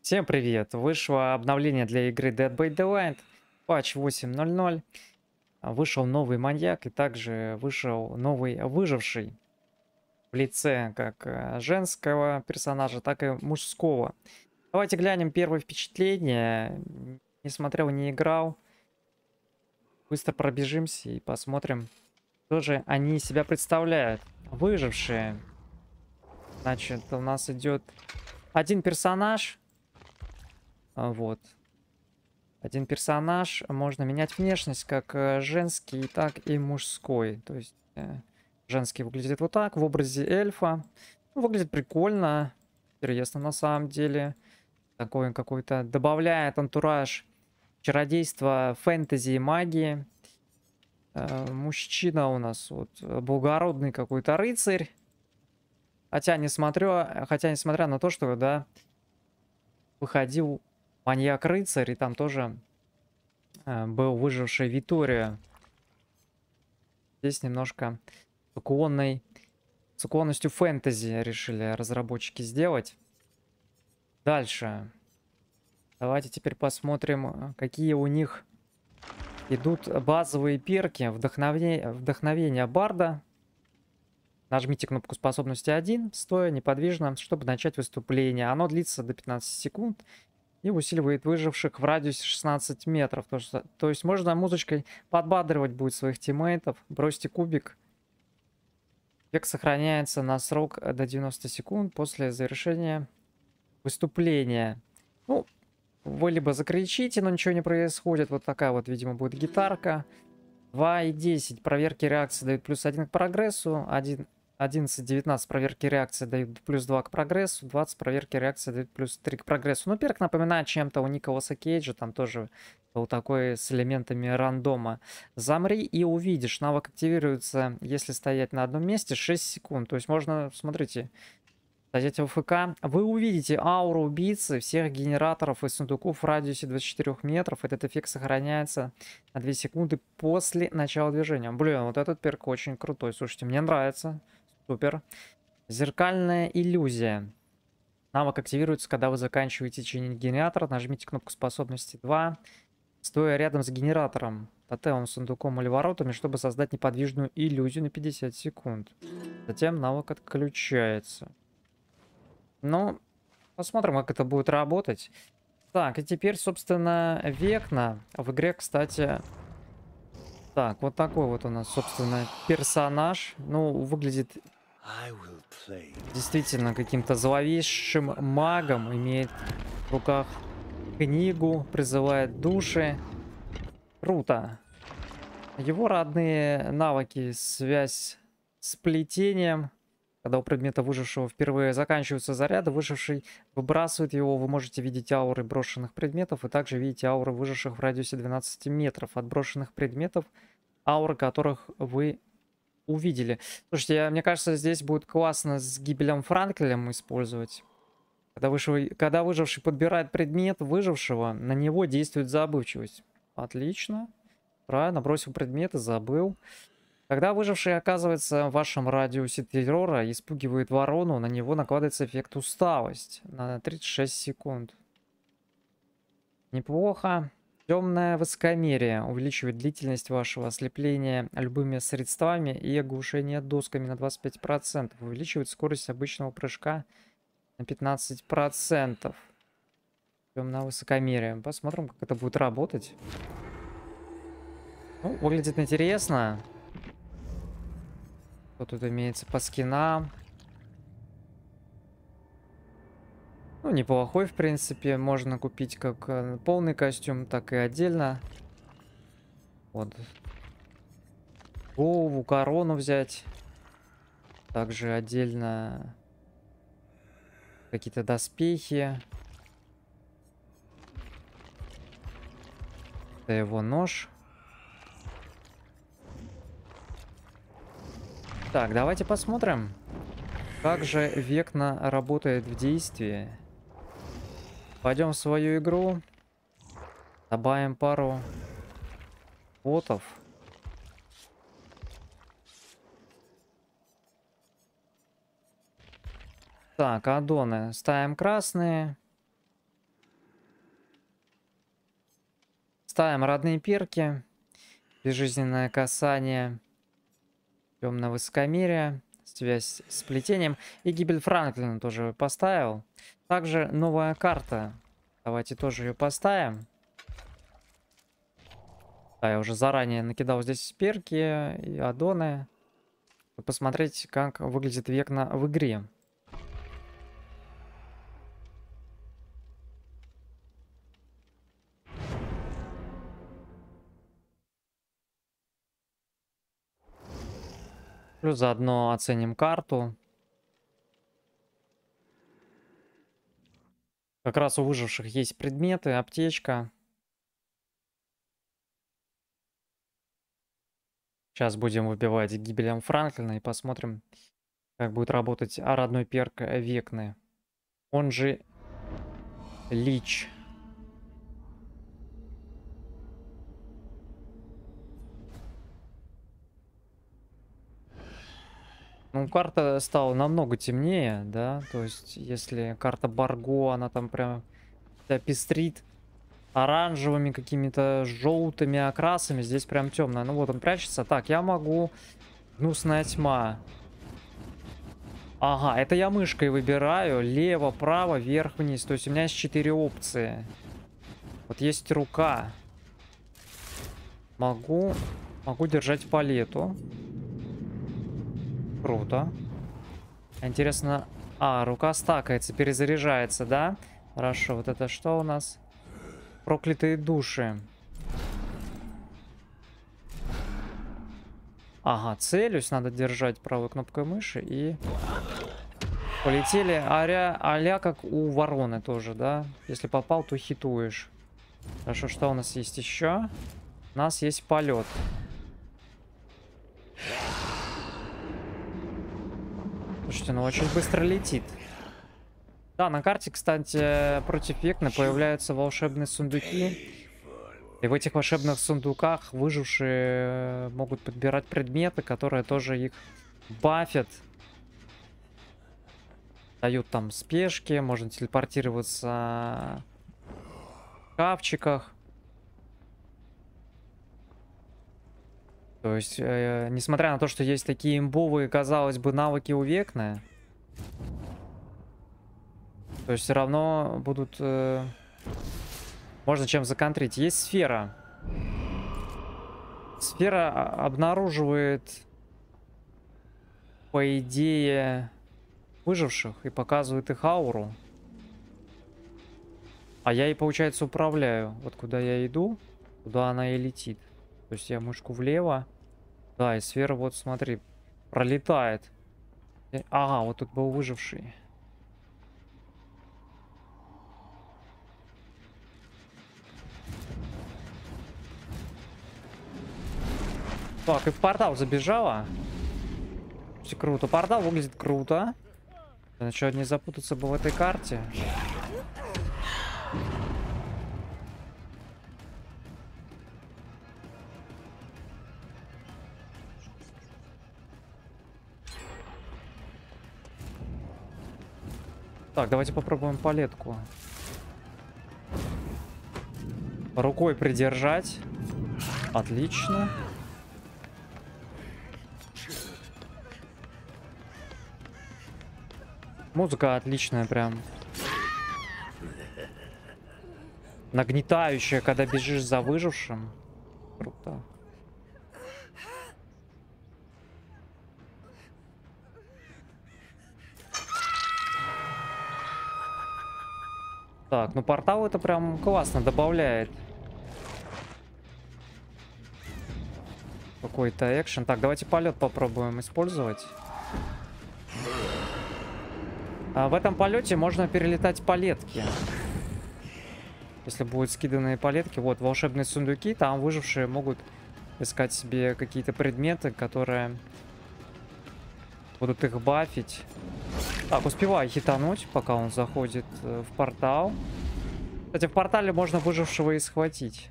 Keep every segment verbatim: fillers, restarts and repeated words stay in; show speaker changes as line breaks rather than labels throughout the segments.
Всем привет! Вышло обновление для игры Dead by Daylight, патч восемь точка ноль ноль. А, Вышел новый маньяк и также вышел новый выживший в лице как э, женского персонажа, так и мужского. Давайте глянем первое впечатление. Н- Не смотрел, не играл. Быстро пробежимся и посмотрим, что же они из себя представляют. Выжившие. Значит, у нас идет один персонаж. а, Вот. Один персонаж, можно менять внешность как э, женский, так и мужской. То есть э, женский выглядит вот так, в образе эльфа. Ну, выглядит прикольно, интересно на самом деле. Такой он какой-то добавляет антураж чародейства, фэнтези и магии. Э, мужчина у нас вот э, благородный какой-то рыцарь. Хотя, не смотрю, э, хотя, несмотря на то, что, да, выходил маньяк-рыцарь, и там тоже э, был выживший Витория. Здесь немножко с уклонной, с уклонностью фэнтези решили разработчики сделать. Дальше. Давайте теперь посмотрим, э, какие у них идут базовые перки. Вдохновение, вдохновение Барда. Нажмите кнопку способности один, стоя неподвижно, чтобы начать выступление. Оно длится до пятнадцати секунд и усиливает выживших в радиусе шестнадцати метров. То, что, то есть можно музычкой подбадривать будет своих тиммейтов. Бросьте кубик. Эффект сохраняется на срок э, до девяноста секунд после завершения выступления. Ну, вы либо закричите, но ничего не происходит. Вот такая вот, видимо, будет гитарка. два и десять проверки реакции дают плюс один к прогрессу. один, одиннадцать, девятнадцать проверки реакции дают плюс два к прогрессу. двадцать проверки реакции дают плюс три к прогрессу. Ну, перк напоминает чем-то у Николаса Кейджа. Там тоже был такой с элементами рандома. Замри и увидишь. Навык активируется, если стоять на одном месте, шесть секунд. То есть можно, смотрите, зайдете в ФК, вы увидите ауру убийцы всех генераторов и сундуков в радиусе двадцати четырёх метров. Этот эффект сохраняется на две секунды после начала движения. Блин, вот этот перк очень крутой. Слушайте, мне нравится. Супер. Зеркальная иллюзия. Навык активируется, когда вы заканчиваете чинить генератор. Нажмите кнопку способности два, стоя рядом с генератором, тотемом, сундуком или воротами, чтобы создать неподвижную иллюзию на пятьдесят секунд. Затем навык отключается. Ну, посмотрим, как это будет работать. Так, и теперь, собственно, Векна. В игре, кстати... Так, вот такой вот у нас, собственно, персонаж. Ну, выглядит действительно каким-то зловещим магом. Имеет в руках книгу, призывает души. Круто. Его родные навыки, связь с плетением. Когда у предмета выжившего впервые заканчиваются заряды, выживший выбрасывает его, вы можете видеть ауры брошенных предметов и также видите ауры выживших в радиусе двенадцати метров от брошенных предметов, ауры которых вы увидели. Слушайте, я, мне кажется, здесь будет классно с гибелем Франклем использовать. Когда, вышел, когда выживший подбирает предмет выжившего, на него действует забывчивость. Отлично. Правильно, бросил предмет и забыл. Когда выживший оказывается в вашем радиусе террора и испугивает ворону, на него накладывается эффект усталость на тридцать шесть секунд. Неплохо. Темное высокомерие увеличивает длительность вашего ослепления любыми средствами и оглушение досками на двадцать пять процентов. Увеличивает скорость обычного прыжка на пятнадцать процентов. Темное высокомерие. Посмотрим, как это будет работать. Ну, выглядит интересно. Что тут имеется по скинам? Ну, неплохой, в принципе. Можно купить как э, полный костюм, так и отдельно. Вот. Голову, корону взять. Также отдельно какие-то доспехи. Это его нож. Так, давайте посмотрим, как же Векна работает в действии. Пойдем в свою игру. Добавим пару ботов. Так, аддоны. Ставим красные. Ставим родные перки. Безжизненное касание. Темное высокомерие. Связь с плетением. И гибель Франклина тоже поставил. Также новая карта. Давайте тоже ее поставим. Да, я уже заранее накидал здесь перки и аддоны. Посмотреть, как выглядит Векна в игре. Плюс заодно оценим карту. Как раз у выживших есть предметы, аптечка. Сейчас будем выбивать гибелем Франклина и посмотрим, как будет работать родной перк Векны. Он же Лич. Ну, карта стала намного темнее, да, то есть, если карта Барго, она там прям вся пестрит оранжевыми какими-то желтыми окрасами, здесь прям темная. Ну вот он прячется. Так, я могу... Гнусная тьма. Ага, это я мышкой выбираю. Лево, право, вверх, вниз. То есть у меня есть четыре опции. Вот есть рука. Могу... Могу держать палету. Круто. Интересно... А, рука стакается, перезаряжается, да? Хорошо, вот это что у нас? Проклятые души. Ага, целюсь, надо держать правой кнопкой мыши и... Полетели а-ля, а-ля как у вороны тоже, да? Если попал, то хитуешь. Хорошо, что у нас есть еще? У нас есть полет. Слушайте, ну очень быстро летит. Да, на карте, кстати, против Векны появляются волшебные сундуки. И в этих волшебных сундуках выжившие могут подбирать предметы, которые тоже их бафят. Дают там спешки, можно телепортироваться в шкафчиках. То есть, э, несмотря на то, что есть такие имбовые, казалось бы, навыки у Векны, то есть все равно будут... Э, можно чем законтрить. Есть сфера. Сфера обнаруживает, по идее, выживших и показывает их ауру. А я ей, получается, управляю. Вот куда я иду, туда она и летит. То есть я мышку влево. Да, и сфера, вот смотри, пролетает. Ага, вот тут был выживший. Так, и в портал забежала. Все круто. Портал выглядит круто. Что, не запутаться бы в этой карте. Так, давайте попробуем палетку. Рукой придержать. Отлично. Музыка отличная прям. Нагнетающая, когда бежишь за выжившим. Круто. Так, ну портал это прям классно добавляет. Какой-то экшен. Так, давайте полет попробуем использовать. А в этом полете можно перелетать палетки. Если будут скиданные палетки, вот волшебные сундуки, там выжившие могут искать себе какие-то предметы, которые будут их бафить. Так, успеваю хитануть, пока он заходит в портал. Кстати, в портале можно выжившего и схватить.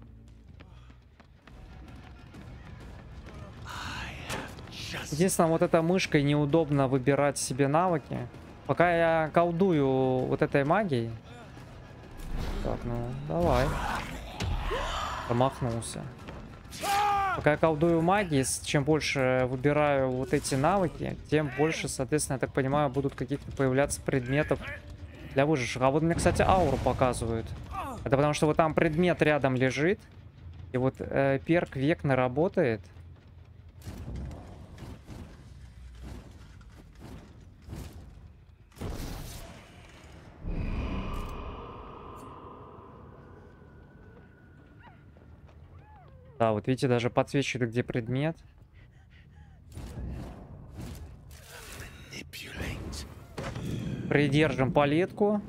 Единственное, вот этой мышкой неудобно выбирать себе навыки. Пока я колдую вот этой магией. Так, ну, давай. Промахнулся. Пока я колдую магией, чем больше выбираю вот эти навыки, тем больше, соответственно, я так понимаю, будут каких-то появляться предметов для выживших. А вот мне, кстати, ауру показывают. Это потому что вот там предмет рядом лежит. И вот э, перк Векна работает. Да, вот видите, даже подсвечивает, где предмет. Придержим палетку.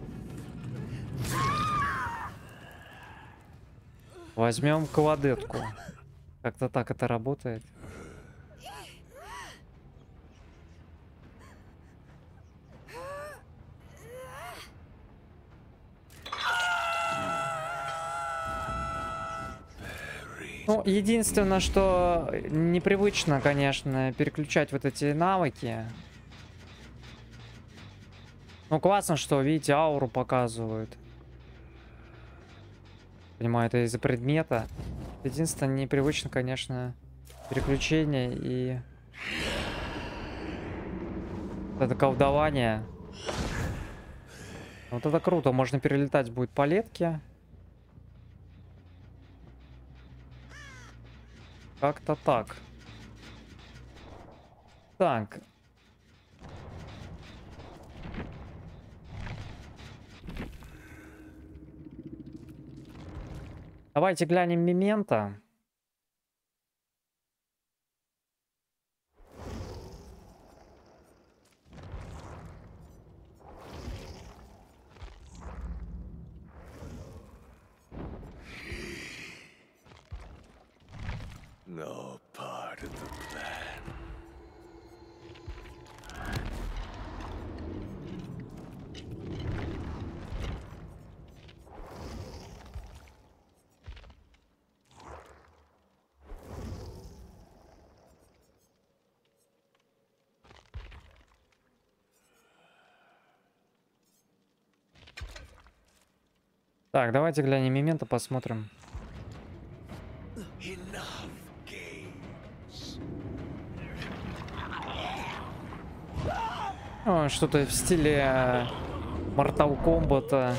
Возьмем кладетку. Как-то так это работает. Ну, единственное, что непривычно, конечно, переключать вот эти навыки. Ну, классно, что, видите, ауру показывают. Понимаю, это из-за предмета. Единственное, непривычно, конечно, переключение и вот это колдование. Вот это круто, можно перелетать будет по летке. Как-то так. Так. Давайте глянем Мементо.
No part of the plan.
Так, давайте глянем Мементо, посмотрим.
Enough games.
О, что-то в стиле Mortal Kombat.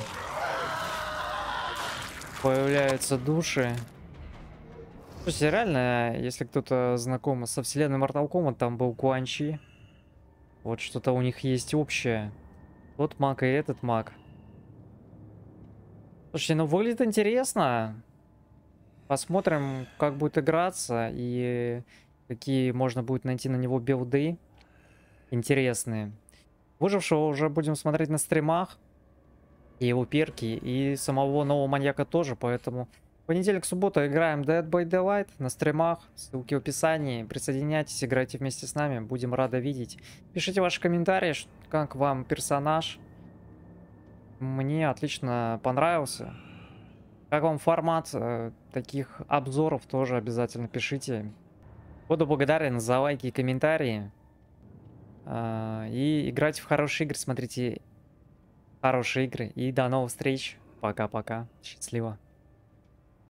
Появляются души. Слушайте, реально, если кто-то знаком со вселенной Mortal Kombat, там был Куан Чи. Вот что-то у них есть общее. Тот маг и этот маг. Слушайте, ну выглядит интересно. Посмотрим, как будет играться и какие можно будет найти на него билды интересные. Выжившего уже будем смотреть на стримах. И его перки, и самого нового маньяка тоже, поэтому... В понедельник, суббота играем Dead by Daylight на стримах. Ссылки в описании. Присоединяйтесь, играйте вместе с нами. Будем рады видеть. Пишите ваши комментарии, как вам персонаж. Мне отлично понравился. Как вам формат э, таких обзоров, тоже обязательно пишите. Буду благодарен за лайки и комментарии. Э, и играйте в хорошие игры, смотрите хорошие игры. И до новых встреч. Пока-пока. Счастливо.